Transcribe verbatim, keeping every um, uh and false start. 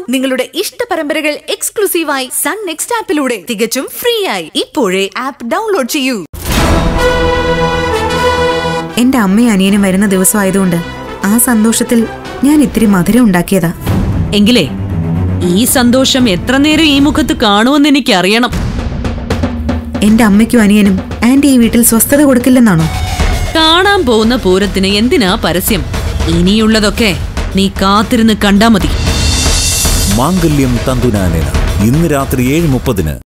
നിങ്ങളുടെ ഇഷ്ട പരമ്പരകൾ എക്സ്ക്ലൂസീവായി സൺ നെക്സ്റ്റ് ആപ്പിലൂടെ തികച്ചും ഫ്രീ ആയി ഇപ്പോഴേ ആപ്പ് ഡൗൺലോഡ് ചെയ്യൂ. എന്റെ അമ്മയും അനിയനും വരുന്ന ദിവസമായതുകൊണ്ട് ആ സന്തോഷത്തിൽ ഞാൻ ഇത്തിരി മധുരം ഉണ്ടാക്കിയതാ. എങ്കിലേ ഈ സന്തോഷം എത്ര നേരം ഈ മുഖത്ത് കാണുമെന്ന് എനിക്ക് അറിയണം. എന്റെ അമ്മയ്ക്കും അനിയനും ആന്റി ഈ വീട്ടിൽ സ്വസ്ഥത കൊടുക്കില്ലെന്നാണോ? കാണാൻ പോകുന്ന പൂരത്തിന് എന്തിനാ പരസ്യം? ഇനിയുള്ളതൊക്കെ നീ കാത്തിരുന്ന് കണ്ടാ മതി. മാംഗല്യം തന്തുനാനേന ഇന്ന് രാത്രി ഏഴ് മുപ്പതിന്.